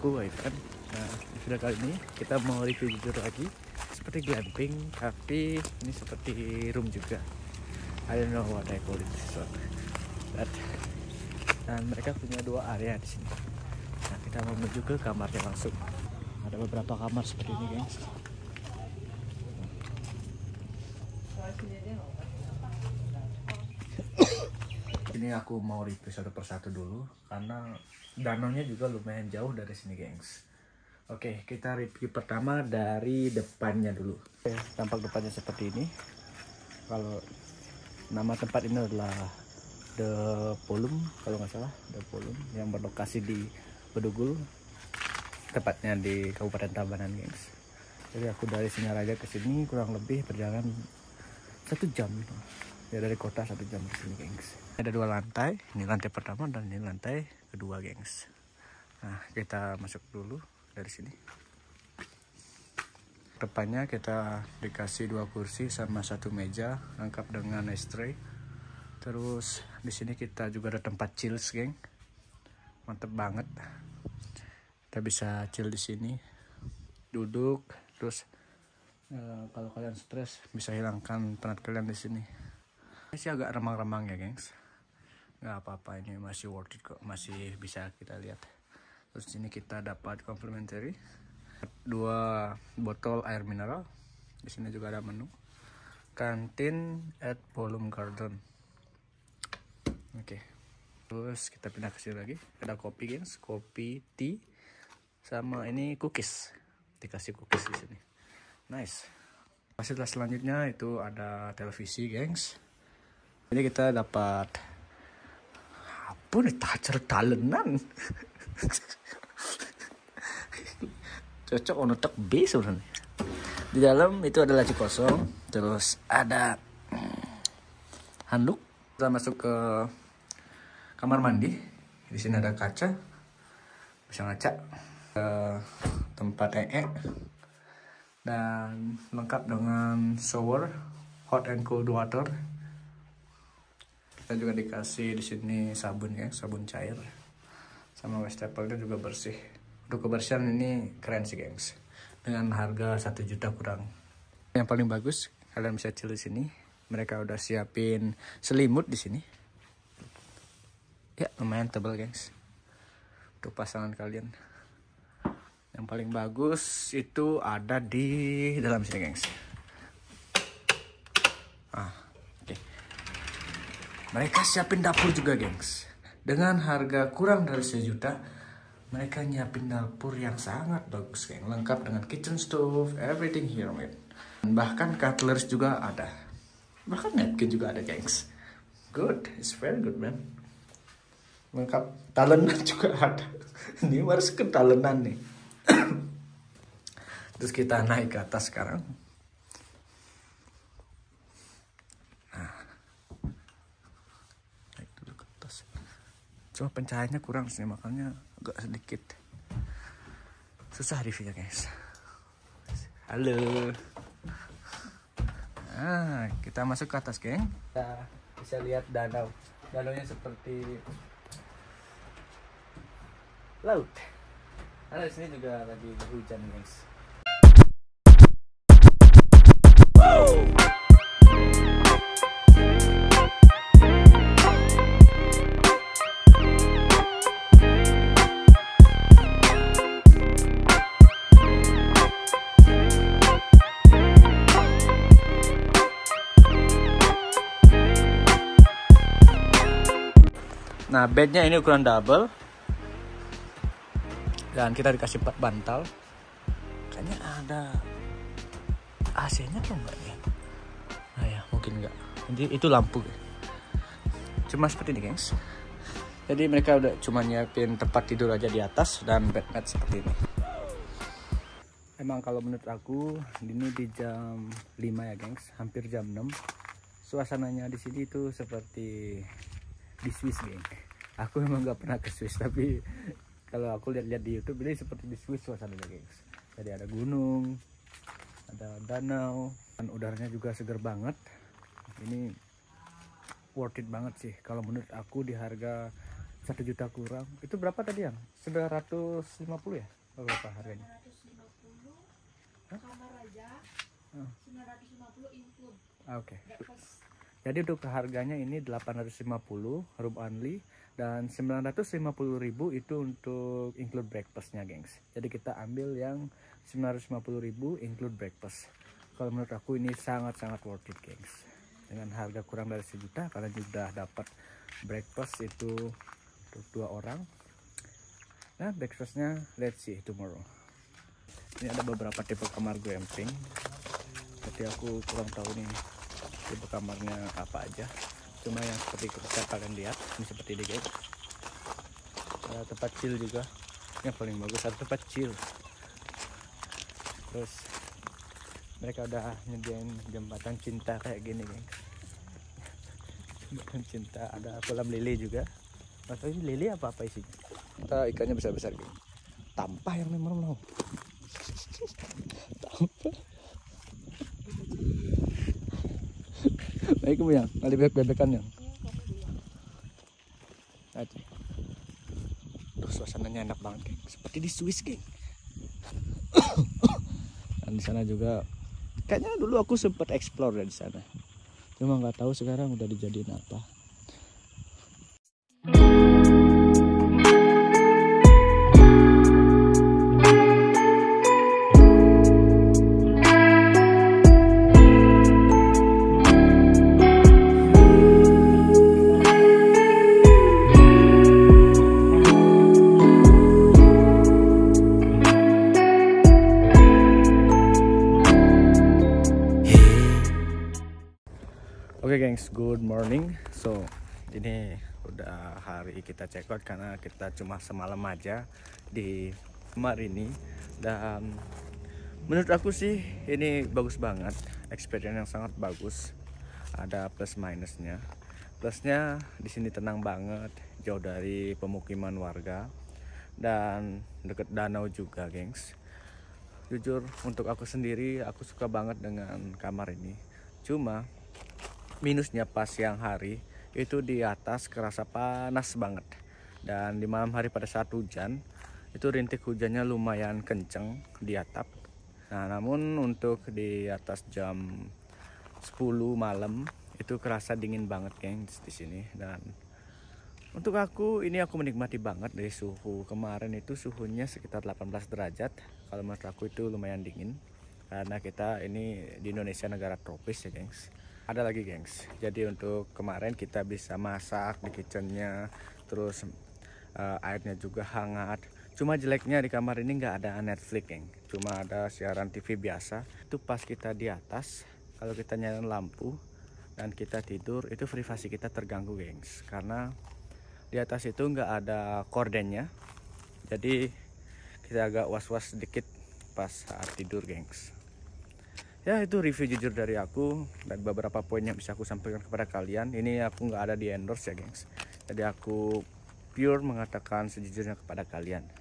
aku Ivan. Nah, di video kali ini kita mau review jujur lagi seperti glamping, tapi ini seperti room juga. I don't know what I call it, so that. Dan mereka punya dua area di sini. Nah, kita mau menuju ke kamarnya langsung. Ada beberapa kamar seperti ini, guys. Ini aku mau review satu persatu dulu karena danaunya juga lumayan jauh dari sini, gengs. Oke, kita review pertama dari depannya dulu. Oke, tampak depannya seperti ini. Kalau nama tempat ini adalah The Polum, kalau nggak salah, The Polum, yang berlokasi di Bedugul, tepatnya di Kabupaten Tabanan, gengs. Jadi aku dari Singaraja ke sini kurang lebih berjalan 1 jam. Ya, dari kota 1 jam ke sini, gengs. Ada 2 lantai, ini lantai pertama dan ini lantai kedua, gengs. Nah, kita masuk dulu dari sini. Depannya kita dikasih 2 kursi sama 1 meja lengkap dengan ashtray. Terus di sini kita juga ada tempat chill, geng. Mantep banget. Kita bisa chill di sini, duduk. Terus kalau kalian stres bisa hilangkan penat kalian di sini. Ini sih agak remang-remang ya, gengs. Nggak apa-apa, ini masih worth it kok, masih bisa kita lihat. Terus sini kita dapat complimentary 2 botol air mineral. Di sini juga ada menu kantin at Polum Garden. Oke. Terus kita pindah ke sini lagi, ada kopi, gengs, kopi, tea, sama ini cookies. Dikasih cookies di sini. Nice. Fasilitas selanjutnya itu ada televisi, gengs. Ini kita dapat apa nih, tacer talenan. Cocok untuk B sebenarnya. Di dalam itu ada laci kosong, terus ada handuk. Kita masuk ke kamar mandi. Di sini ada kaca, bisa ngaca. Tempat dan lengkap dengan shower, hot and cold water. Kita juga dikasih di sini sabun, ya, sabun cair, sama wastafel-nya juga bersih. Untuk kebersihan ini keren sih, gengs. Dengan harga 1 juta kurang. Yang paling bagus, kalian bisa chill di sini. Mereka udah siapin selimut di sini. Ya, lumayan tebal, gengs. Untuk pasangan kalian. Yang paling bagus itu ada di dalam sini, gengs. Mereka siapin dapur juga, gengs. Dengan harga kurang dari 1 juta, mereka nyiapin dapur yang sangat bagus, geng. Lengkap dengan kitchen stove, everything here, man. Bahkan cutlery juga ada. Bahkan napkin juga ada, gengs. Good, it's very good, man. Lengkap, talenan juga ada. Ini harus ke talenan nih. Terus kita naik ke atas sekarang. Cuma pencahayaannya kurang sih, makanya agak sedikit susah reviewnya, guys. Halo. Nah, kita masuk ke atas, geng. Kita bisa lihat danau. Danaunya seperti laut. Nah, di sini juga lagi hujan, guys. Nah, bednya ini ukuran double. Dan kita dikasih 4 bantal. Kayaknya ada AC-nya tuh enggak ya? Nah ya, mungkin enggak. Jadi itu lampu. Cuma seperti ini, gengs. Jadi mereka udah cuma nyiapin tempat tidur aja di atas dan bed mat seperti ini. Emang kalau menurut aku ini di jam 5 ya, gengs, hampir jam 6. Suasananya di sini tuh seperti di Swiss, geng. Aku memang nggak pernah ke Swiss, tapi kalau aku lihat-lihat di YouTube ini seperti di Swiss suasananya, gengs. Jadi ada gunung, ada danau, dan udaranya juga segar banget. Ini worth it banget sih kalau menurut aku di harga 1 juta kurang. Itu berapa tadi, yang 950 ya? Berapa harganya? 950. Hah? Kamar aja 950 include Oke. breakfast. Jadi untuk harganya ini 850 room only dan 950.000 itu untuk include breakfastnya, gengs. Jadi kita ambil yang 950.000 include breakfast. Kalau menurut aku ini sangat-sangat worth it, gengs. Dengan harga kurang dari 1 juta kalian sudah dapat breakfast itu untuk 2 orang. Nah, breakfastnya let's see tomorrow. Ini ada beberapa tipe kamar glamping. Jadi aku kurang tahu nih tipe kamarnya apa aja. Cuma yang seperti kita kalian lihat ini seperti ini, guys. Ada tempat chill juga. Yang paling bagus ada tempat chill. Terus mereka udah nyediain jembatan cinta kayak gini, guys. Jembatan cinta, ada kolam lele juga. Atau ini lele apa isinya? Kita ikannya besar-besar, guys. Tampah yang memang mau. Tampah. Baik kamu yang ada bebek-bebekan yang. Aja. Tuh suasananya enak banget, geng. Seperti di Swiss, geng. Dan di sana juga kayaknya dulu aku sempat explore di sana. Cuma nggak tahu sekarang udah dijadiin apa. Oke, gengs, good morning. So ini udah hari kita check out karena kita cuma semalam aja di kamar ini. Dan menurut aku sih ini bagus banget, experience yang sangat bagus. Ada plus minusnya. Plusnya di sini tenang banget, jauh dari pemukiman warga dan deket danau juga, gengs. Jujur untuk aku sendiri aku suka banget dengan kamar ini. Cuma minusnya pas siang hari itu di atas kerasa panas banget, dan di malam hari pada saat hujan itu rintik hujannya lumayan kenceng di atap. Nah, namun untuk di atas jam 10 malam itu kerasa dingin banget, gengs, di sini. Dan untuk aku ini aku menikmati banget dari suhu kemarin itu suhunya sekitar 18 derajat. Kalau menurut aku itu lumayan dingin karena kita ini di Indonesia negara tropis ya, gengs. Ada lagi, gengs, jadi untuk kemarin kita bisa masak di kitchennya, terus airnya juga hangat. Cuma jeleknya di kamar ini nggak ada Netflix, geng. Cuma ada siaran TV biasa. Itu pas kita di atas, kalau kita nyalain lampu dan kita tidur itu privasi kita terganggu, gengs, karena di atas itu nggak ada kordennya. Jadi kita agak was-was sedikit pas saat tidur, gengs. Ya, itu review jujur dari aku dan beberapa poin yang bisa aku sampaikan kepada kalian. Ini aku nggak ada di endorse ya, gengs. Jadi aku pure mengatakan sejujurnya kepada kalian.